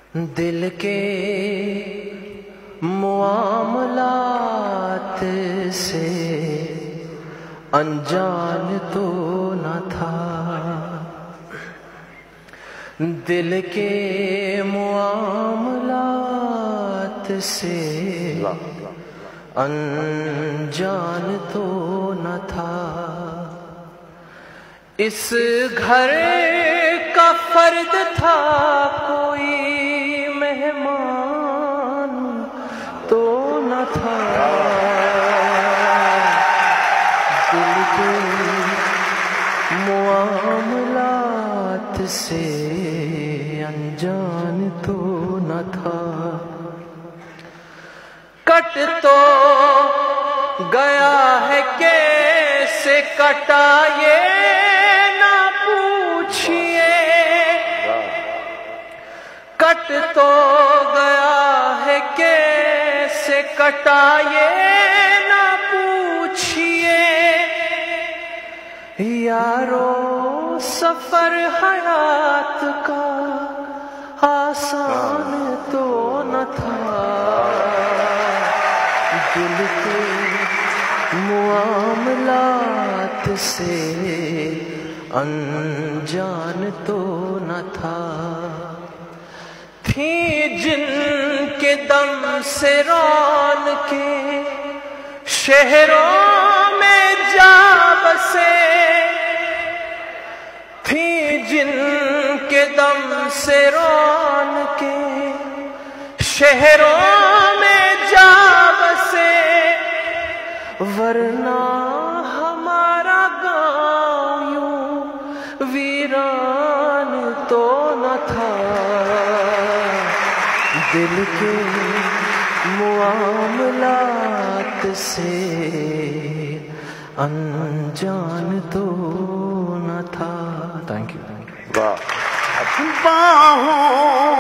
دل کے معاملات سے انجان تو نہ تھا، دل کے معاملات سے انجان تو نہ تھا، اس گھر کا فرد تھا کوئی مہمان تو نہ تھا، دل کے معاملات سے انجان تو نہ تھا، کٹ تو گیا ہے کیسے کٹا یہ نہ پوچھئے، کٹ تو گیا ہے کیسے کٹا یہ نہ پوچھئے، یارو سفر حیات کا آسان تو نہ تھا، دل کے معاملات سے انجان تو نہ تھا، تھی جن کے دم سے رونقیں شہروں میں جا بسے، تھی جن کے دم سے رونقیں شہروں میں جا بسے، ورنہ ہمارا گاؤں یوں ویران تو نہ تھا، دل کے معاملات سے انجان تو نہ تھا۔ Thank you. باہوں